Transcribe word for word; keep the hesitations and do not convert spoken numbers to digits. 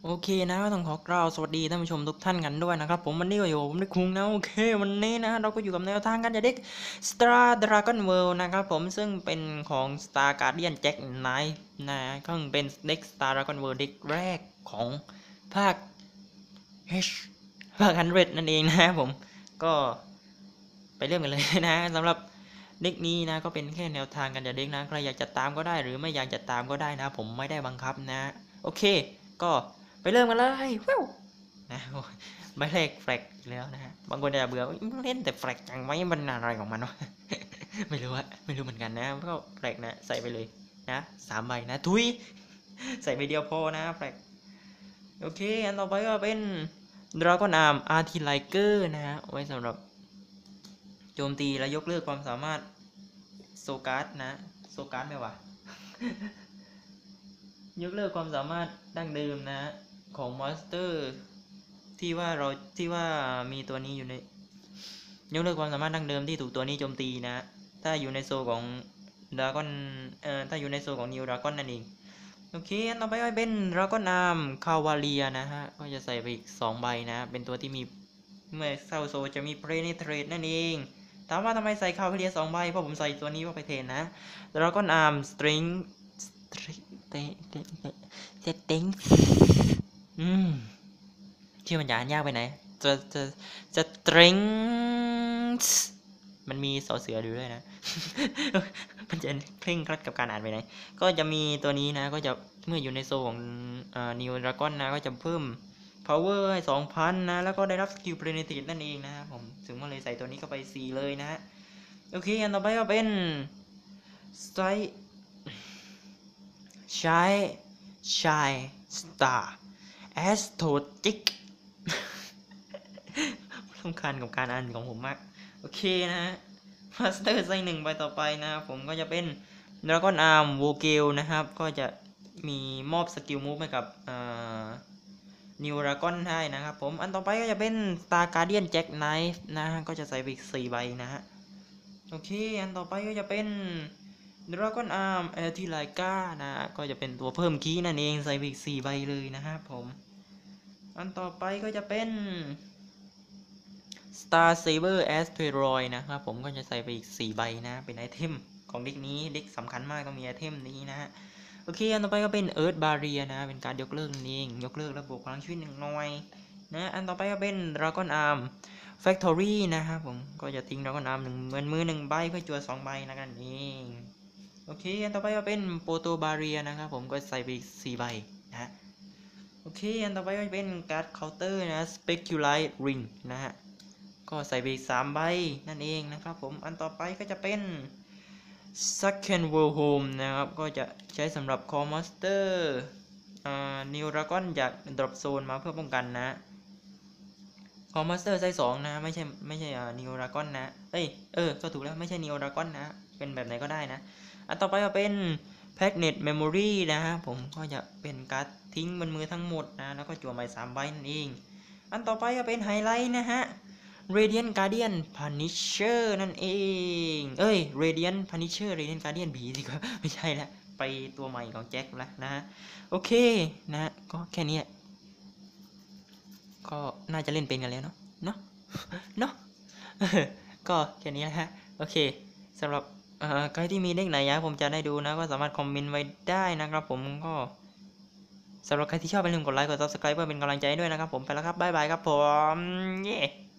โอเคนะก็ต้องขอกล่าวสวัสดีท่านผู้ชมทุกท่านกันด้วยนะครับผมวันนี้ก็อยู่ผมได้คุงนะโอเควันนี้นะเราก็อยู่กับแนวทางการจะเด็ก Star Dragon World นะครับผมซึ่งเป็นของ Star Guardian Jack Knight นะก็เป็นเด็ก Star Dragon World เด็กแรกของภาค H ภาค หนึ่งร้อย นั่นเองนะผมก็ไปเริ่มกันเลยนะสำหรับเด็กนี้นะก็เป็นแค่แนวทางการจะเด็กนะใครอยากจะตามก็ได้หรือไม่อยากจะตามก็ได้นะผมไม่ได้บังคับนะโอเคก็ไปเริ่มกันเลยว้าวนะไม่แรกแฟลกแล้วนะฮะบางคนจะเบื่อเล่นแต่แฟลกจังไว้มันอะไรของมันวะ ไม่รู้อะไม่รู้เหมือนกันนะก็แฟลกนะใส่ไปเลยนะสามใบนะทุยใส่ใบเดียวพอนะแฟลกโอเคอันต่อไปก็เป็นดราก้อนอาร์มอาร์ติไลเกอร์นะฮะไว้สำหรับโจมตีและยกเลิกความสามารถโซการ์ดนะโซการ์ดไม่วะ ยกเลิกความสามารถดั้งเดิมนะของมอนสเตอร์ที่ว่าเราที่ว่ามีตัวนี้อยู่ในยกเลิกความสามารถดั้งเดิมที่ถูกตัวนี้โจมตีนะถ้าอยู่ในโซของดราก้อนเอ่อถ้าอยู่ในโซของนิวดราก้อนนั่นเองโอเคอันต่อไปก็เป็นดราก้อนอาร์มคาวาเลียนะฮะก็จะใส่ไปอีกสองใบนะเป็นตัวที่มีเมื่อเข้าโซจะมีเพรเนเทรตนั่นเองถามว่าทำไมใส่คาวาเลียสองใบเพราะผมใส่ตัวนี้ว่าไปเทนนะดราก้อนอาร์มสตริงสตริงเตเตเตเซตติ้งอืมชื่อมันจะอ่านยากไปไหนจะจะจะตริงมันมีสอเสืออยู่ด้วยนะ มันจะเคร่งครัดกับการอ่านไปไหนก็จะมีตัวนี้นะก็จะเมื่ออยู่ในโซของนิวดราก้อนนะก็จะเพิ่ม power ให้สองพันนะแล้วก็ได้รับสกิลเพลเนตินั่นเองนะครับผมถึงมาเลยใส่ตัวนี้เข้าไปสี่เลยนะฮะโอเคอันต่อไปก็เป็นสไตล์ใช้ใช้สตาร์แอสโทติกสำคัญกับการอ่านของผมมากโอเคนะฮะมาสเตอร์ไซหนึ่งใบต่อไปนะครับผมก็จะเป็นดราก้อนอาร์มโวเกลนะครับก็จะมีมอบสกิลมูฟให้กับนิวดราก้อนให้นะครับผมอันต่อไปก็จะเป็นสตาร์การ์เดียนแจ็คไนฟ์นะฮะก็จะใส่ไปอีกสี่ใบนะฮะโอเคอันต่อไปก็จะเป็นดราก้อนอาร์มเอลทีไลกานะก็จะเป็นตัวเพิ่มคีย์นั่นเองใส่ไปอีกสี่ใบเลยนะครับผมอันต่อไปก็จะเป็น Star Saber Asteroid นะครับผมก็จะใส่ไปอีกสี่ใบนะเป็นไอเทมของเด็กนี้เด็กสำคัญมากต้องมีไอเทมนี้นะฮะโอเคอันต่อไปก็เป็น Earth Barrier นะเป็นการยกเลิกนั่นเองยกเลิกระบบพลังชีวิตหนึ่งหน่วยนะอันต่อไปก็เป็น Dragon Arm Factory นะครับผมก็จะทิ้ง Dragon Arm หนึ่งเหมือนมือหนึ่งใบเพื่อจั่วสองใบนะกันเองโอเคอันต่อไปก็เป็น Proto Barrier นะครับผมก็ใส่ไปอีกสี่ใบนะโอเคอันต่อไปก็จะเป็นการ์ดเคาน์เตอร์นะ Speculate Ring นะฮะก็ใส่ไปอีกสามใบนั่นเองนะครับผมอันต่อไปก็จะเป็น Second World Home นะครับก็จะใช้สำหรับ Call Monster อ่า New Dragon จาก Drop Zone มาเพื่อป้องกันนะ Call Monster ไซส์สองนะไม่ใช่ไม่ใช่อ่า New Dragon นะเอ้ยเออก็ถูกแล้วไม่ใช่ New Dragon นะเป็นแบบไหนก็ได้นะอันต่อไปก็เป็น Magnet Memory นะฮะผมก็จะเป็นการ์ดทิ้งบนมือทั้งหมดนะแล้วก็จั่วใหม่สามใบนั่นเองอันต่อไปก็เป็นไฮไลท์นะฮะ Radiant Guardian Punisher นั่นเองเอ้ย Radiant Punisher Radiant Guardian ผีสิครับไม่ใช่ละไปตัวใหม่ของแจ็คละนะฮะโอเคนะก็แค่นี้ก็น่าจะเล่นเป็นกันแล้วเนาะเนาะเนาะก็แค่นี้นะฮะโอเคสำหรับใครที่มีเลขไหนอยากผมจะได้ดูนะก็สามารถคอมเมนต์ไว้ได้นะครับผมก็สำหรับใครที่ชอบอย่าลืมกดไลค์กด ซับสไครบ์ เพื่อเป็นกำลังใจด้วยนะครับผมไปแล้วครับบ๊ายบายครับผมเย้